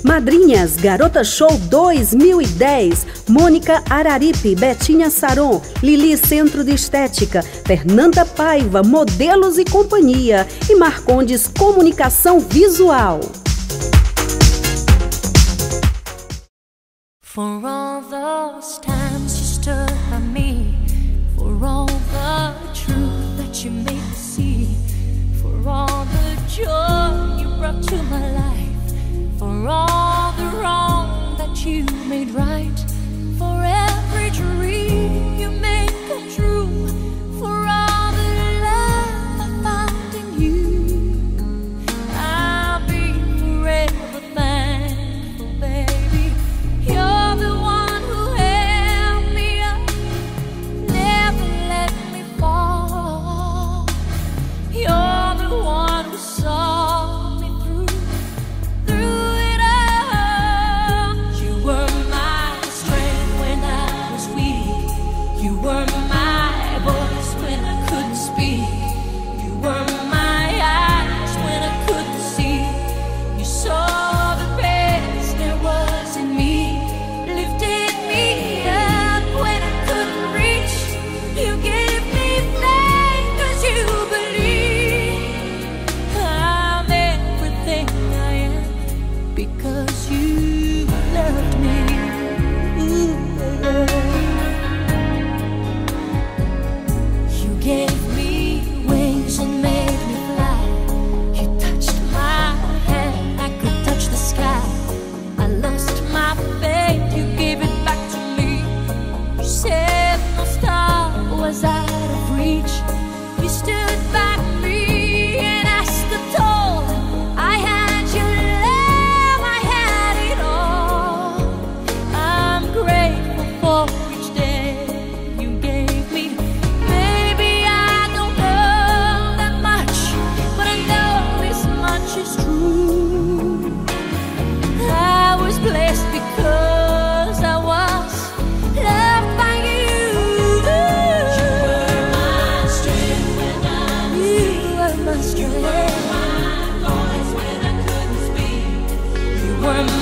Madrinhas, Garota Show 2010, Mônica Araripe, Betinha Saron, Lili Centro de Estética, Fernanda Paiva, Modelos e Companhia e Marcondes Comunicação Visual. For all those times you stood by me, for all the truth that you made me see, for all the joy you brought to my life, for all the wrong that you made right, for every dream you made come true, for all the love I found in you, I'll be forever thankful, baby. You're the one who held me up, never let me fall. You're the one who saw me through it all. You were my strength when I was weak. You were my voice when I couldn't speak. You were my eyes when I couldn't see. You saw the best there was in me, lifted me up when I couldn't reach. You gave me faith 'cause you believe I'm everything I am because you loved me. Ooh, you gave me wings and made me fly. You touched my hand, I could touch the sky. I lost my faith, you gave it back to me. You said no star was out of reach. You stood by me and I stood tall. I had your love, I had it all. I'm grateful for each day you gave me. Maybe I don't know that much, but I know this much is true. I was blessed because I was loved by you. You were my strength when I was weak. You were my strength. You were my voice when I couldn't speak. You were